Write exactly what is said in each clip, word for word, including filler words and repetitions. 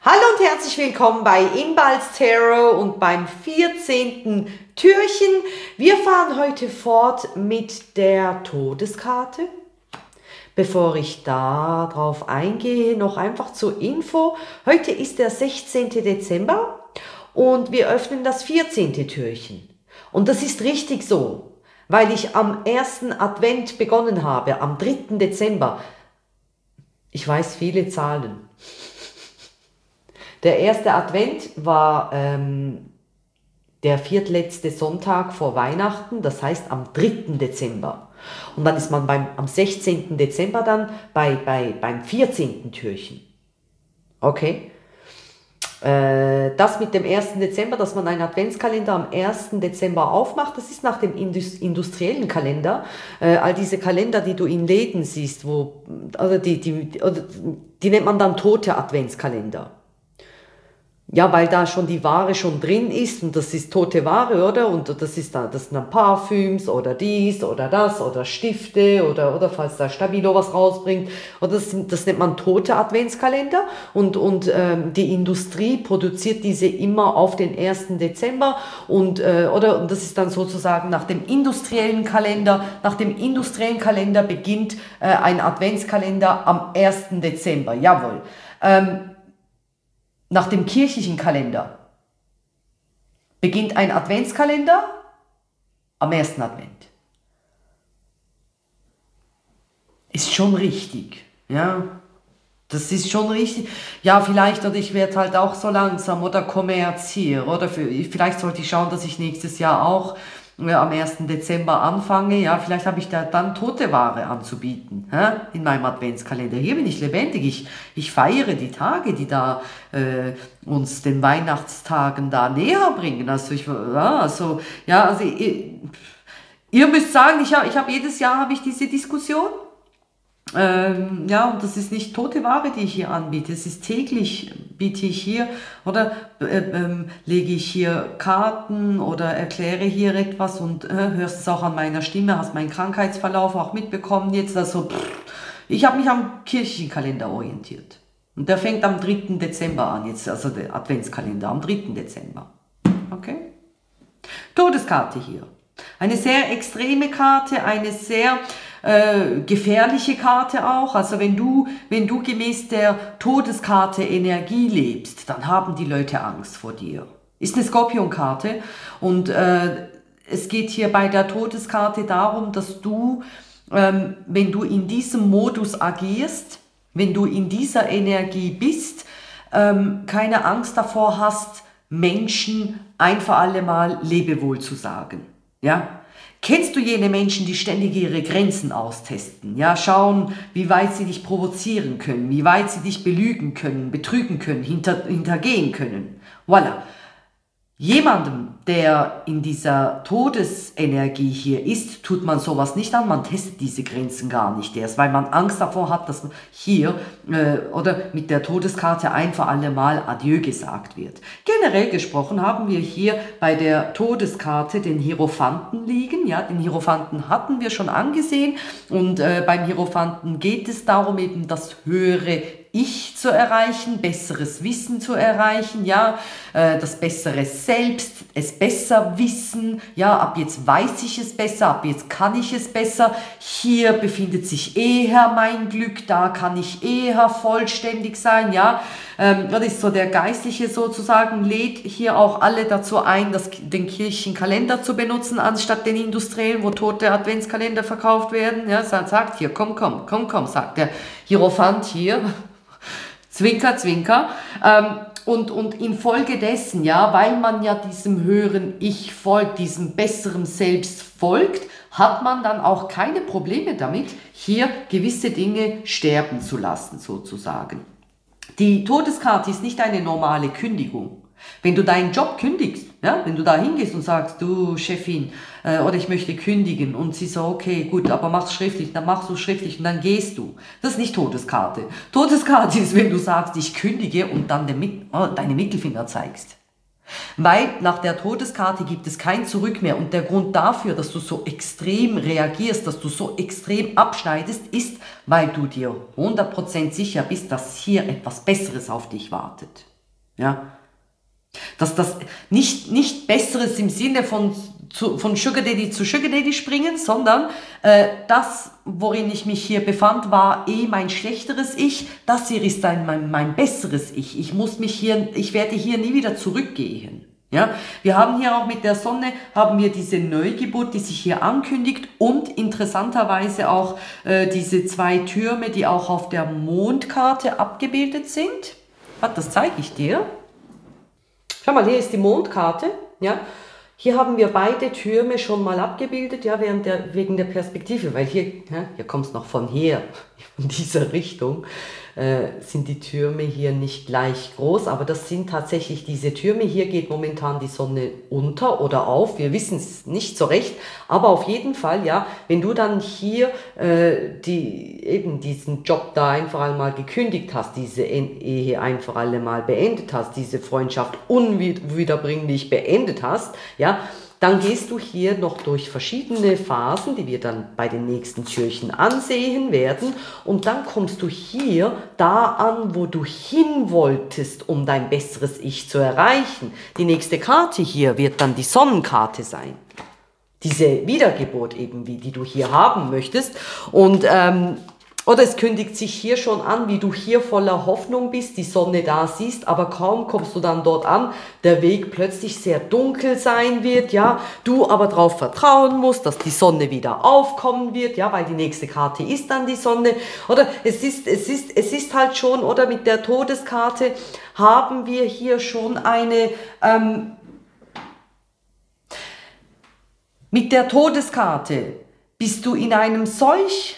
Hallo und herzlich willkommen bei Inballs Tarot und beim vierzehnten Türchen. Wir fahren heute fort mit der Todeskarte. Bevor ich da drauf eingehe, noch einfach zur Info. Heute ist der sechzehnte Dezember und wir öffnen das vierzehnte Türchen. Und das ist richtig so, weil ich am ersten Advent begonnen habe, am dritten Dezember. Ich weiß viele Zahlen. Der erste Advent war ähm, der viertletzte Sonntag vor Weihnachten, das heißt am dritten Dezember. Und dann ist man beim, am sechzehnten Dezember dann bei, bei, beim vierzehnten Türchen. Okay? Äh, das mit dem ersten Dezember, dass man einen Adventskalender am ersten Dezember aufmacht, das ist nach dem Indus industriellen Kalender. Äh, all diese Kalender, die du in Läden siehst, wo, also die, die, die, die nennt man dann tote Adventskalender. Ja, weil da schon die Ware schon drin ist und das ist tote Ware, oder? Und das ist dann, das sind dann Parfüms oder dies oder das oder Stifte oder, oder falls da Stabilo was rausbringt. Oder das, das nennt man tote Adventskalender und, und ähm, die Industrie produziert diese immer auf den ersten Dezember und, äh, oder, und das ist dann sozusagen nach dem industriellen Kalender. Nach dem industriellen Kalender beginnt äh, ein Adventskalender am ersten Dezember, jawohl. Ähm, Nach dem kirchlichen Kalender beginnt ein Adventskalender am ersten Advent. Ist schon richtig, ja. Das ist schon richtig. Ja, vielleicht, oder ich werde halt auch so langsam oder kommerziere, oder für, vielleicht sollte ich schauen, dass ich nächstes Jahr auch ja, am ersten Dezember anfange, ja, vielleicht habe ich da dann tote Ware anzubieten, hä? In meinem Adventskalender. Hier bin ich lebendig, ich, ich feiere die Tage, die da äh, uns den Weihnachtstagen da näher bringen. Also, ich, ja, also, ja, also ihr, ihr müsst sagen, ich habe ich hab jedes Jahr habe ich diese Diskussion. Ähm, ja, und das ist nicht tote Ware, die ich hier anbiete. Es ist täglich, biete ich hier oder äh, ähm, lege ich hier Karten oder erkläre hier etwas und äh, hörst es auch an meiner Stimme, hast meinen Krankheitsverlauf auch mitbekommen jetzt. Also, pff, ich habe mich am Kirchenkalender orientiert. Und der fängt am dritten Dezember an, jetzt, also der Adventskalender am dritten Dezember. Okay? Todeskarte hier. Eine sehr extreme Karte, eine sehr äh, gefährliche Karte auch. Also wenn du, wenn du gemäß der Todeskarte Energie lebst, dann haben die Leute Angst vor dir. Ist eine Skorpionkarte und äh, es geht hier bei der Todeskarte darum, dass du, ähm, wenn du in diesem Modus agierst, wenn du in dieser Energie bist, ähm, keine Angst davor hast, Menschen ein für alle Mal Lebewohl zu sagen. Ja? Kennst du jene Menschen, die ständig ihre Grenzen austesten? Ja, schauen, wie weit sie dich provozieren können, wie weit sie dich belügen können, betrügen können, hinter, hintergehen können. Voilà. Jemandem, der in dieser Todesenergie hier ist, tut man sowas nicht an, man testet diese Grenzen gar nicht erst, weil man Angst davor hat, dass hier äh, oder mit der Todeskarte ein für alle Mal Adieu gesagt wird. Generell gesprochen haben wir hier bei der Todeskarte den Hierophanten liegen, ja, den Hierophanten hatten wir schon angesehen und äh, beim Hierophanten geht es darum, eben das höhere Ich zu erreichen, besseres Wissen zu erreichen, ja, äh, das bessere Selbst, es besser wissen, ja, ab jetzt weiß ich es besser, ab jetzt kann ich es besser, hier befindet sich eher mein Glück, da kann ich eher vollständig sein, ja, ähm, das ist so der Geistliche sozusagen, lädt hier auch alle dazu ein, das, den Kirchenkalender zu benutzen, anstatt den industriellen, wo tote Adventskalender verkauft werden, ja, sagt hier, komm, komm, komm, komm, sagt der Hierophant hier, Zwinker, Zwinker. Ähm, und, und infolgedessen, ja, weil man ja diesem höheren Ich folgt, diesem besseren Selbst folgt, hat man dann auch keine Probleme damit, hier gewisse Dinge sterben zu lassen, sozusagen. Die Todeskarte ist nicht eine normale Kündigung. Wenn du deinen Job kündigst, ja, wenn du da hingehst und sagst, du Chefin, äh, oder ich möchte kündigen und sie so, okay, gut, aber mach's schriftlich, dann machst du schriftlich und dann gehst du. Das ist nicht Todeskarte. Todeskarte ist, wenn du sagst, ich kündige und dann den, oh, deine Mittelfinger zeigst. Weil nach der Todeskarte gibt es kein Zurück mehr und der Grund dafür, dass du so extrem reagierst, dass du so extrem abschneidest, ist, weil du dir hundert Prozent sicher bist, dass hier etwas Besseres auf dich wartet. Ja, dass das nicht, nicht Besseres im Sinne von, zu, von Sugar Daddy zu Sugar Daddy springen, sondern äh, das, worin ich mich hier befand, war eh mein schlechteres Ich. Das hier ist ein, mein, mein besseres Ich. Ich muss mich hier, ich werde hier nie wieder zurückgehen. Ja, wir haben hier auch mit der Sonne, haben wir diese Neugeburt, die sich hier ankündigt und interessanterweise auch äh, diese zwei Türme, die auch auf der Mondkarte abgebildet sind. Warte, das zeige ich dir. Schau mal, hier ist die Mondkarte. Ja, hier haben wir beide Türme schon mal abgebildet, ja, während der, wegen der Perspektive, weil hier, ja, hier kommt es noch von hier, in dieser Richtung. Äh, sind die Türme hier nicht gleich groß, aber das sind tatsächlich diese Türme. Hier geht momentan die Sonne unter oder auf, wir wissen es nicht so recht, aber auf jeden Fall, ja, wenn du dann hier äh, die, eben diesen Job da ein für alle Mal gekündigt hast, diese Ehe ein für alle Mal beendet hast, diese Freundschaft unwiederbringlich beendet hast, ja, dann gehst du hier noch durch verschiedene Phasen, die wir dann bei den nächsten Türchen ansehen werden. Und dann kommst du hier da an, wo du hin wolltest, um dein besseres Ich zu erreichen. Die nächste Karte hier wird dann die Sonnenkarte sein. Diese Wiedergeburt eben, wie die du hier haben möchtest. Und ähm, oder es kündigt sich hier schon an, wie du hier voller Hoffnung bist, die Sonne da siehst, aber kaum kommst du dann dort an, der Weg plötzlich sehr dunkel sein wird, ja, du aber darauf vertrauen musst, dass die Sonne wieder aufkommen wird, ja, weil die nächste Karte ist dann die Sonne, oder es ist, es ist, es ist halt schon, oder mit der Todeskarte haben wir hier schon eine, ähm, mit der Todeskarte bist du in einem solch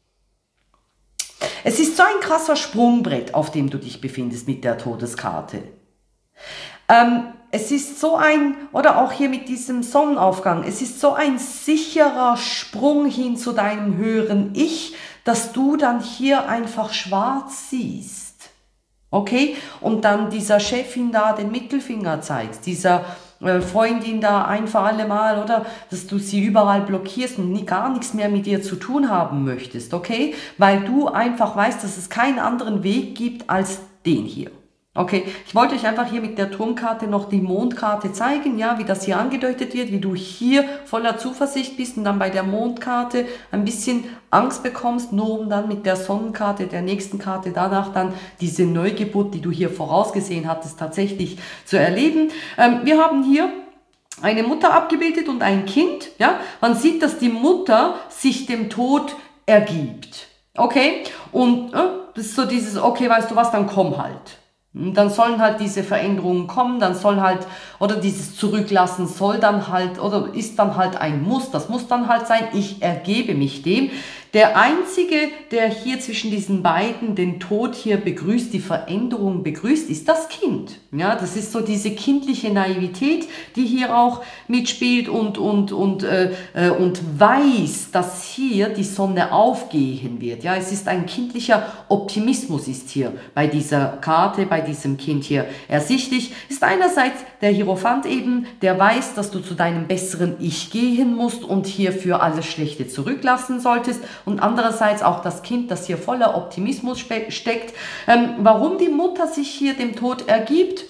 Es ist so ein krasser Sprungbrett, auf dem du dich befindest mit der Todeskarte. Ähm, es ist so ein, oder auch hier mit diesem Sonnenaufgang, es ist so ein sicherer Sprung hin zu deinem höheren Ich, dass du dann hier einfach schwarz siehst. Okay? Und dann dieser Chefin da den Mittelfinger zeigst, dieser Freundin da ein für alle Mal, oder dass du sie überall blockierst und nie, gar nichts mehr mit ihr zu tun haben möchtest, okay? Weil du einfach weißt, dass es keinen anderen Weg gibt als den hier. Okay, ich wollte euch einfach hier mit der Turmkarte noch die Mondkarte zeigen, ja, wie das hier angedeutet wird, wie du hier voller Zuversicht bist und dann bei der Mondkarte ein bisschen Angst bekommst, nur um dann mit der Sonnenkarte, der nächsten Karte danach dann diese Neugeburt, die du hier vorausgesehen hattest, tatsächlich zu erleben. Ähm, wir haben hier eine Mutter abgebildet und ein Kind, ja, man sieht, dass die Mutter sich dem Tod ergibt, okay, und äh, das ist so dieses, okay, weißt du was, dann komm halt. Dann sollen halt diese Veränderungen kommen, dann soll halt, oder dieses Zurücklassen soll dann halt, oder ist dann halt ein Muss, das muss dann halt sein, ich ergebe mich dem. Der Einzige, der hier zwischen diesen beiden den Tod hier begrüßt, die Veränderung begrüßt, ist das Kind. Ja, das ist so diese kindliche Naivität, die hier auch mitspielt und, und, und, äh, und weiß, dass hier die Sonne aufgehen wird. Ja, es ist ein kindlicher Optimismus ist hier bei dieser Karte, bei diesem Kind hier ersichtlich. Ist einerseits der Hierophant eben, der weiß, dass du zu deinem besseren Ich gehen musst und hierfür alles Schlechte zurücklassen solltest. Und andererseits auch das Kind, das hier voller Optimismus steckt. Ähm, warum die Mutter sich hier dem Tod ergibt,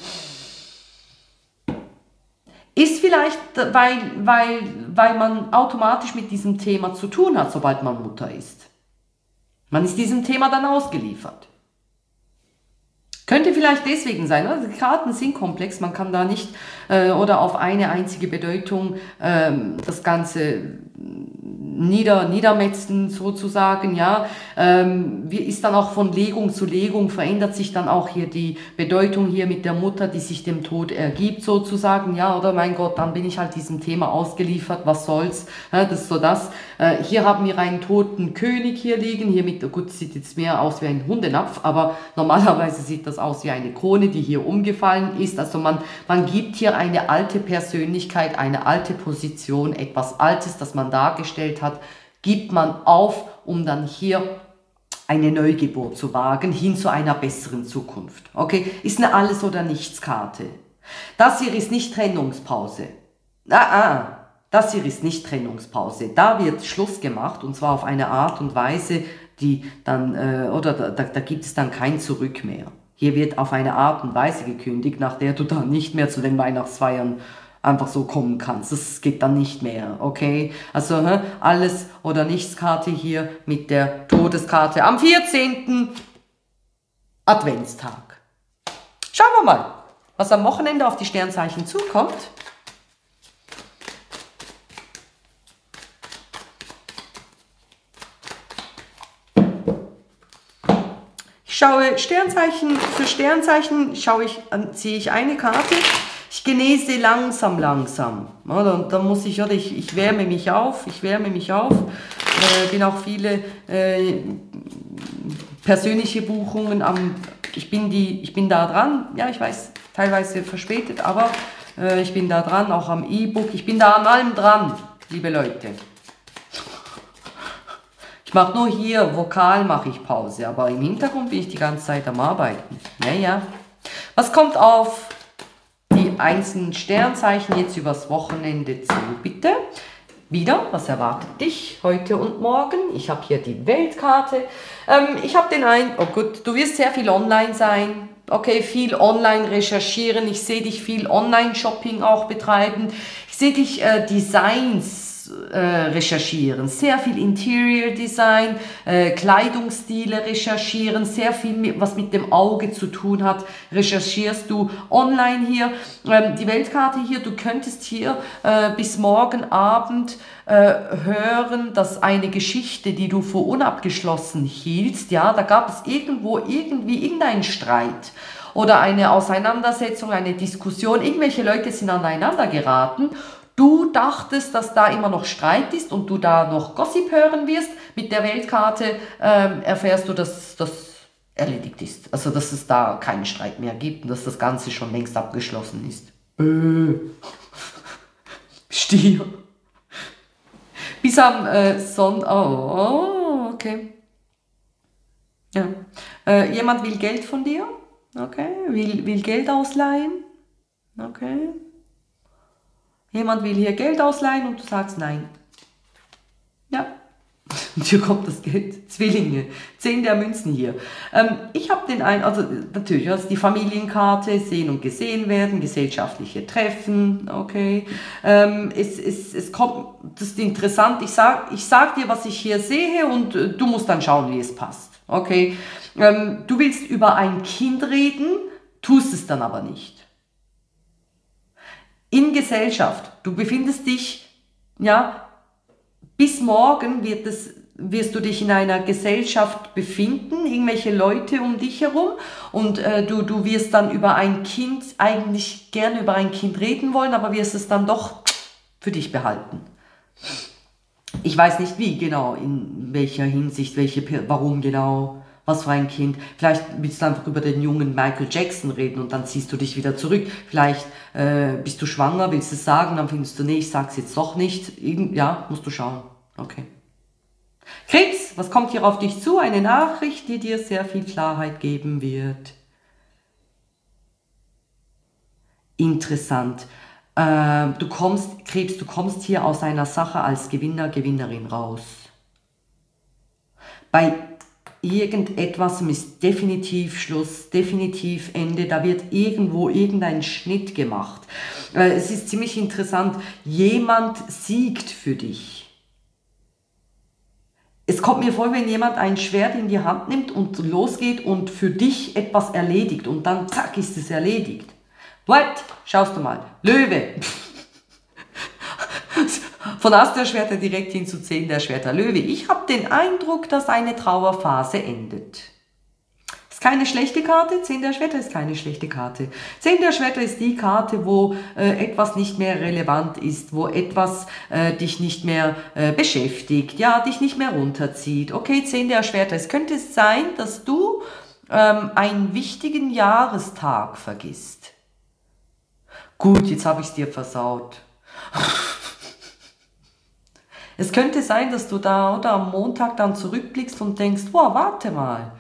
ist vielleicht, weil, weil, weil man automatisch mit diesem Thema zu tun hat, sobald man Mutter ist. Man ist diesem Thema dann ausgeliefert. Könnte vielleicht deswegen sein, oder? Die Karten sind komplex, man kann da nicht äh, oder auf eine einzige Bedeutung ähm, das Ganze nieder, niedermetzen sozusagen, ja. Ähm, wie ist dann auch von Legung zu Legung, verändert sich dann auch hier die Bedeutung hier mit der Mutter, die sich dem Tod ergibt sozusagen, ja, oder mein Gott, dann bin ich halt diesem Thema ausgeliefert, was soll's, ja, das ist so das. Äh, hier haben wir einen toten König hier liegen, hier mit, gut, sieht jetzt mehr aus wie ein Hundenapf, aber normalerweise sieht das aus wie eine Krone, die hier umgefallen ist, also man, man gibt hier eine alte Persönlichkeit, eine alte Position, etwas Altes, das man dargestellt hat, gibt man auf, um dann hier eine Neugeburt zu wagen, hin zu einer besseren Zukunft. Okay, ist eine Alles- oder Nichts-Karte. Das hier ist nicht Trennungspause. Ah, ah, das hier ist nicht Trennungspause. Da wird Schluss gemacht und zwar auf eine Art und Weise, die dann, äh, oder da, da gibt es dann kein Zurück mehr. Hier wird auf eine Art und Weise gekündigt, nach der du dann nicht mehr zu den Weihnachtsfeiern einfach so kommen kannst. Das geht dann nicht mehr, okay? Also hä, alles oder nichts Karte hier mit der Todeskarte am vierzehnten Adventstag. Schauen wir mal, was am Wochenende auf die Sternzeichen zukommt. Ich schaue Sternzeichen für Sternzeichen, schaue ich, ziehe ich eine Karte. Ich genese langsam, langsam. Oder? Und dann muss ich, oder ich, ich wärme mich auf, ich wärme mich auf. Äh, bin auch viele äh, persönliche Buchungen am, ich bin, die, ich bin da dran, ja, ich weiß, teilweise verspätet, aber äh, ich bin da dran, auch am E-Book, ich bin da an allem dran, liebe Leute. Ich mache nur hier, vokal mache ich Pause, aber im Hintergrund bin ich die ganze Zeit am Arbeiten. Ja, ja. Was kommt auf die einzelnen Sternzeichen jetzt übers Wochenende zu, bitte? Wieder, was erwartet dich heute und morgen? Ich habe hier die Weltkarte. Ähm, ich habe den einen, oh gut, du wirst sehr viel online sein. Okay, viel online recherchieren. Ich sehe dich viel Online-Shopping auch betreiben. Ich sehe dich äh, Designs äh, recherchieren, sehr viel Interior Design, äh, Kleidungsstile recherchieren, sehr viel, mit, was mit dem Auge zu tun hat, recherchierst du online hier. Ähm, die Weltkarte hier, du könntest hier äh, bis morgen Abend äh, hören, dass eine Geschichte, die du für unabgeschlossen hieltst, ja, da gab es irgendwo irgendwie irgendeinen Streit oder eine Auseinandersetzung, eine Diskussion, irgendwelche Leute sind aneinander geraten. Du dachtest, dass da immer noch Streit ist und du da noch Gossip hören wirst. Mit der Weltkarte ähm, erfährst du, dass das erledigt ist. Also, dass es da keinen Streit mehr gibt und dass das Ganze schon längst abgeschlossen ist. Äh. Stier. Bis am äh, Sonntag. Oh, okay. Ja. Äh, jemand will Geld von dir. Okay. Will, will Geld ausleihen. Okay. Jemand will hier Geld ausleihen und du sagst nein. Ja, und hier kommt das Geld. Zwillinge, zehn der Münzen hier. Ähm, ich habe den einen, also natürlich, also die Familienkarte, sehen und gesehen werden, gesellschaftliche Treffen, okay. Ähm, es, es, es kommt, das ist interessant, ich sag, ich sag dir, was ich hier sehe und äh, du musst dann schauen, wie es passt, okay. Ähm, du willst über ein Kind reden, tust es dann aber nicht. In Gesellschaft, du befindest dich, ja, bis morgen wird es, wirst du dich in einer Gesellschaft befinden, irgendwelche Leute um dich herum und äh, du, du wirst dann über ein Kind, eigentlich gerne über ein Kind reden wollen, aber wirst es dann doch für dich behalten. Ich weiß nicht wie genau, in welcher Hinsicht, welche, warum genau, was für ein Kind. Vielleicht willst du einfach über den jungen Michael Jackson reden und dann ziehst du dich wieder zurück. Vielleicht äh, bist du schwanger, willst du es sagen, dann findest du, nee, ich sag's jetzt doch nicht. Irgend, ja, musst du schauen. Okay. Krebs, was kommt hier auf dich zu? Eine Nachricht, die dir sehr viel Klarheit geben wird. Interessant. Äh, du kommst, Krebs, du kommst hier aus einer Sache als Gewinner, Gewinnerin raus. Bei irgendetwas ist definitiv Schluss, definitiv Ende, da wird irgendwo irgendein Schnitt gemacht. Äh, es ist ziemlich interessant, jemand siegt für dich. Es kommt mir vor, wenn jemand ein Schwert in die Hand nimmt und losgeht und für dich etwas erledigt und dann zack ist es erledigt. What? Schaust du mal. Löwe. Von Ass der Schwerter direkt hin zu zehn der Schwerter. Löwe, ich habe den Eindruck, dass eine Trauerphase endet. Ist keine schlechte Karte, zehn der Schwerter ist keine schlechte Karte. zehn der Schwerter ist die Karte, wo äh, etwas nicht mehr relevant ist, wo etwas äh, dich nicht mehr äh, beschäftigt, ja, dich nicht mehr runterzieht. Okay, zehn der Schwerter, es könnte sein, dass du ähm, einen wichtigen Jahrestag vergisst. Gut, jetzt habe ich es dir versaut. Es könnte sein, dass du da oder am Montag dann zurückblickst und denkst, boah, warte mal.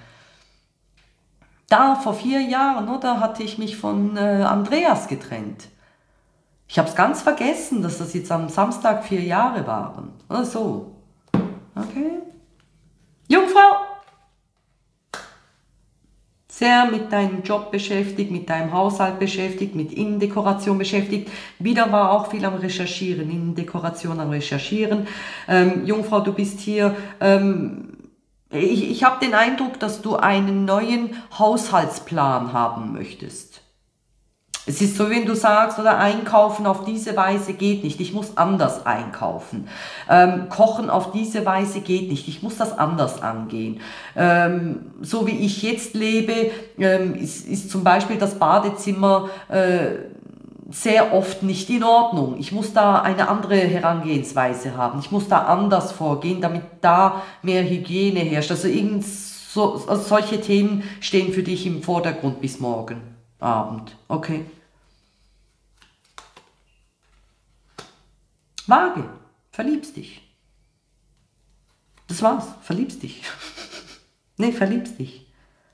Da vor vier Jahren, oder, hatte ich mich von äh, Andreas getrennt. Ich habe es ganz vergessen, dass das jetzt am Samstag vier Jahre waren. Oder so. Okay. Jungfrau. sehr mit deinem Job beschäftigt, mit deinem Haushalt beschäftigt, mit Innendekoration beschäftigt. Wieder war auch viel am Recherchieren, Innendekoration am Recherchieren. Ähm, Jungfrau, du bist hier, ähm, ich, ich habe den Eindruck, dass du einen neuen Haushaltsplan haben möchtest. Es ist so, wenn du sagst, oder einkaufen auf diese Weise geht nicht, ich muss anders einkaufen. Ähm, kochen auf diese Weise geht nicht, ich muss das anders angehen. Ähm, so wie ich jetzt lebe, ähm, ist, ist zum Beispiel das Badezimmer äh, sehr oft nicht in Ordnung. Ich muss da eine andere Herangehensweise haben. Ich muss da anders vorgehen, damit da mehr Hygiene herrscht. Also, irgend so, also solche Themen stehen für dich im Vordergrund bis morgen Abend. Okay. Waage. Verliebst dich. Das war's. Verliebst dich. Nee, verliebst dich.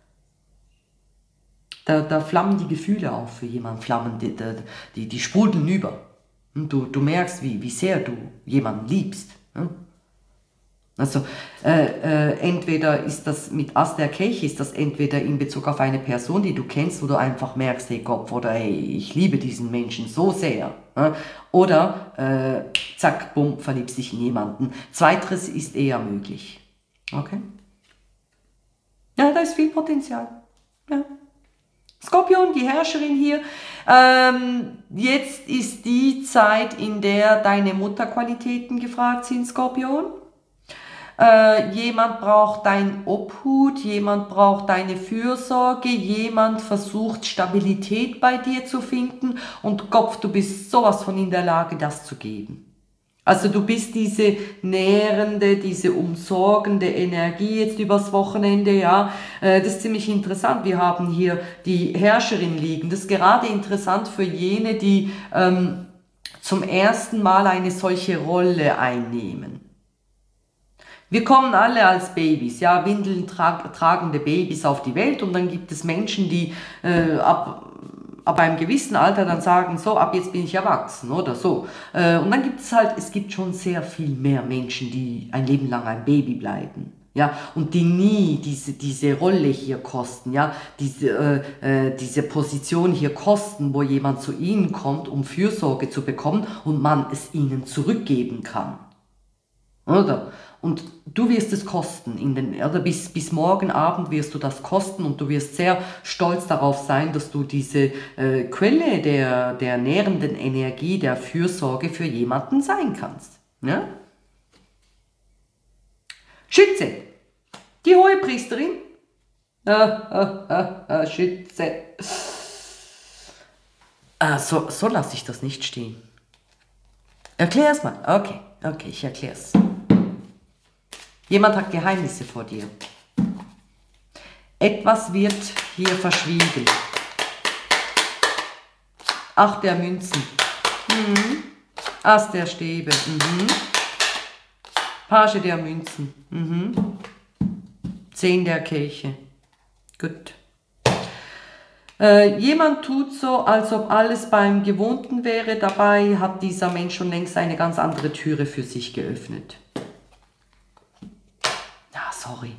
Da, da flammen die Gefühle auf für jemanden. Flammen, die, die, die sprudeln über. Und du, du merkst, wie, wie sehr du jemanden liebst. Also äh, äh, entweder ist das mit Ass der Kelch, ist das entweder in Bezug auf eine Person, die du kennst, wo du einfach merkst, hey Gott, oder hey, ich liebe diesen Menschen so sehr. Äh? Oder äh, zack, bumm, verliebst dich in jemanden. Zweiteres ist eher möglich. Okay? Ja, da ist viel Potenzial. Ja. Skorpion, die Herrscherin hier. Ähm, jetzt ist die Zeit, in der deine Mutterqualitäten gefragt sind, Skorpion. Äh, jemand braucht dein Obhut, jemand braucht deine Fürsorge, jemand versucht Stabilität bei dir zu finden und Kopf, du bist sowas von in der Lage, das zu geben. Also du bist diese nährende, diese umsorgende Energie jetzt übers Wochenende, ja, äh, das ist ziemlich interessant. Wir haben hier die Herrscherin liegen. Das ist gerade interessant für jene, die ähm, zum ersten Mal eine solche Rolle einnehmen. Wir kommen alle als Babys, ja, Windeln tra tragende Babys auf die Welt und dann gibt es Menschen, die äh, ab, ab einem gewissen Alter dann sagen, so, ab jetzt bin ich erwachsen oder so. Äh, und dann gibt es halt, es gibt schon sehr viel mehr Menschen, die ein Leben lang ein Baby bleiben. Ja, und die nie diese, diese Rolle hier kosten, ja, diese, äh, äh, diese Position hier kosten, wo jemand zu ihnen kommt, um Fürsorge zu bekommen und man es ihnen zurückgeben kann. Oder? Und du wirst es kosten, in den, oder bis, bis morgen Abend wirst du das kosten und du wirst sehr stolz darauf sein, dass du diese äh, Quelle der, der nährenden Energie, der Fürsorge für jemanden sein kannst. Ja? Schütze, die Hohepriesterin, äh, äh, äh, Schütze, äh, so, so lasse ich das nicht stehen. Erklär's mal, okay, okay, ich erklär's. Jemand hat Geheimnisse vor dir. Etwas wird hier verschwiegen. Acht der Münzen. Mhm. Ass der Stäbe. Mhm. Page der Münzen. Mhm. Zehn der Kelche. Gut. Äh, jemand tut so, als ob alles beim Gewohnten wäre. Dabei hat dieser Mensch schon längst eine ganz andere Türe für sich geöffnet. Sorry.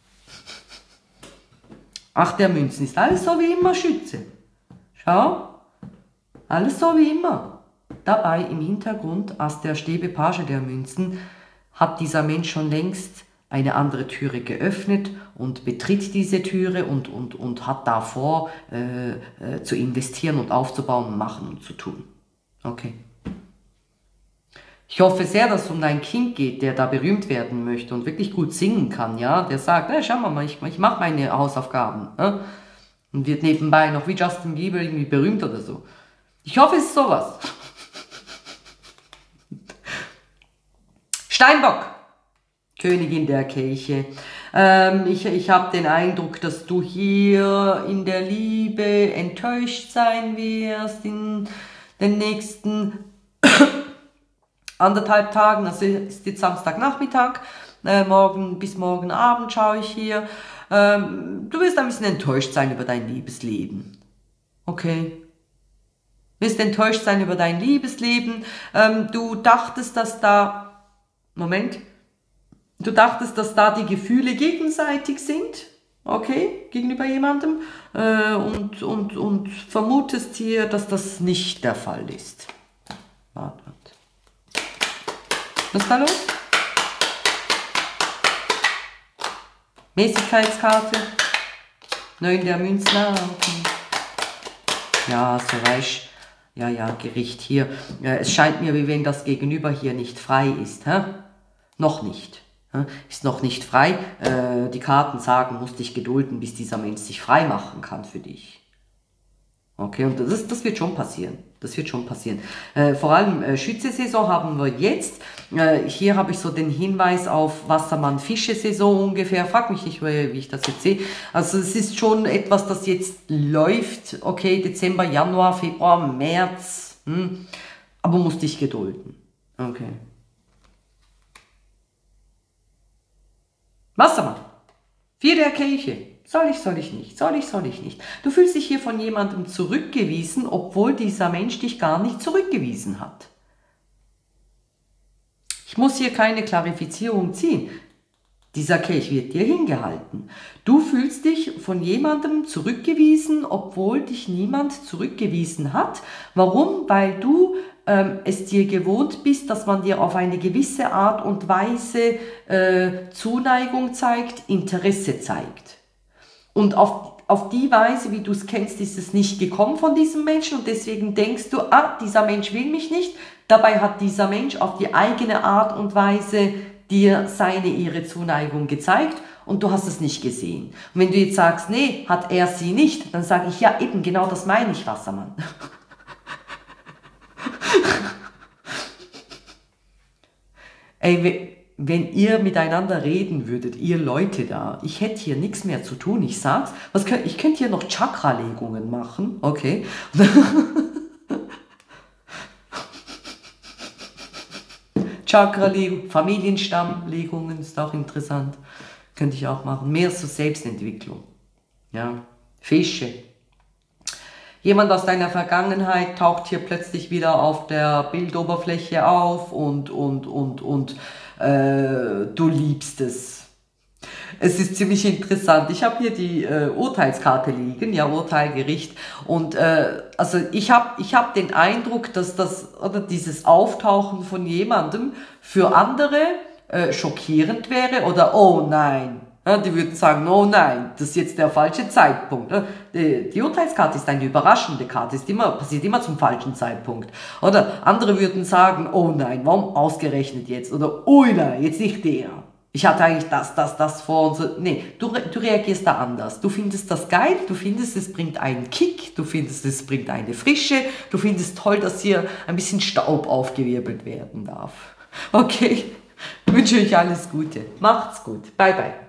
Ach, der Münzen ist alles so wie immer, Schütze. Schau, alles so wie immer. Dabei im Hintergrund, Ass der Stäbe, Page der Münzen, hat dieser Mensch schon längst eine andere Türe geöffnet und betritt diese Türe und, und, und hat davor äh, äh, zu investieren und aufzubauen, machen und zu tun. Okay. Ich hoffe sehr, dass es um dein Kind geht, der da berühmt werden möchte und wirklich gut singen kann, ja. Der sagt, hey, schau mal, ich, ich mache meine Hausaufgaben. Ja? Und wird nebenbei noch wie Justin Bieber irgendwie berühmt oder so. Ich hoffe, es ist sowas. Steinbock, Königin der Kelche. Ähm, ich ich habe den Eindruck, dass du hier in der Liebe enttäuscht sein wirst in den nächsten anderthalb Tagen, also ist jetzt Samstagnachmittag, äh, morgen bis morgen Abend schaue ich hier. Ähm, du wirst ein bisschen enttäuscht sein über dein Liebesleben. Okay. Du wirst enttäuscht sein über dein Liebesleben. Ähm, du dachtest, dass da, Moment, du dachtest, dass da die Gefühle gegenseitig sind. okay, gegenüber jemandem äh, und, und, und vermutest hier, dass das nicht der Fall ist. Warte, warte. Was ist da los? Mäßigkeitskarte. Neun der Münzen. Ah, okay. Ja, so weißt ja, ja, Gericht hier. Äh, es scheint mir, wie wenn das Gegenüber hier nicht frei ist. Hä? Noch nicht. Hä? Ist noch nicht frei. Äh, die Karten sagen, musst dich gedulden, bis dieser Mensch sich frei machen kann für dich. Okay, und das, das wird schon passieren. Das wird schon passieren. Äh, vor allem äh, Schütze-Saison haben wir jetzt. Äh, hier habe ich so den Hinweis auf Wassermann-Fische-Saison ungefähr. Frag mich nicht, wie ich das jetzt sehe. Also es ist schon etwas, das jetzt läuft. Okay, Dezember, Januar, Februar, März. Hm. Aber musst dich gedulden. Okay. Wassermann. Vier der Kelche. Soll ich, soll ich nicht, soll ich, soll ich nicht. Du fühlst dich hier von jemandem zurückgewiesen, obwohl dieser Mensch dich gar nicht zurückgewiesen hat. Ich muss hier keine Klarifizierung ziehen. Dieser Kelch wird dir hingehalten. Du fühlst dich von jemandem zurückgewiesen, obwohl dich niemand zurückgewiesen hat. Warum? Weil du ähm, es dir gewohnt bist, dass man dir auf eine gewisse Art und Weise äh, Zuneigung zeigt, Interesse zeigt. Und auf, auf die Weise, wie du es kennst, ist es nicht gekommen von diesem Menschen und deswegen denkst du, ah, dieser Mensch will mich nicht. Dabei hat dieser Mensch auf die eigene Art und Weise dir seine, ihre Zuneigung gezeigt und du hast es nicht gesehen. Und wenn du jetzt sagst, nee, hat er sie nicht, dann sage ich, ja eben, genau das meine ich, Wassermann. Ey, wenn ihr miteinander reden würdet, ihr Leute da, ich hätte hier nichts mehr zu tun, ich sag's. Was könnt, ich könnte hier noch Chakra-Legungen machen, okay. Chakra-Legungen, Familienstammlegungen ist auch interessant, könnte ich auch machen. Mehr zur Selbstentwicklung, ja. Fische. Jemand aus deiner Vergangenheit taucht hier plötzlich wieder auf der Bildoberfläche auf und, und, und, und äh, du liebst es. Es ist ziemlich interessant. Ich habe hier die äh, Urteilskarte liegen, ja, Urteilgericht. Und äh, also ich habe ich hab den Eindruck, dass das oder dieses Auftauchen von jemandem für andere äh, schockierend wäre oder oh nein. Ja, die würden sagen, oh nein, das ist jetzt der falsche Zeitpunkt. Die, die Urteilskarte ist eine überraschende Karte, ist immer, passiert immer zum falschen Zeitpunkt. Oder andere würden sagen, oh nein, warum ausgerechnet jetzt? Oder, oh nein, jetzt nicht der. Ich hatte eigentlich das, das, das vor und so. Nee, du, du reagierst da anders. Du findest das geil, du findest, es bringt einen Kick, du findest, es bringt eine Frische, du findest toll, dass hier ein bisschen Staub aufgewirbelt werden darf. Okay, ich wünsche euch alles Gute. Macht's gut. Bye, bye.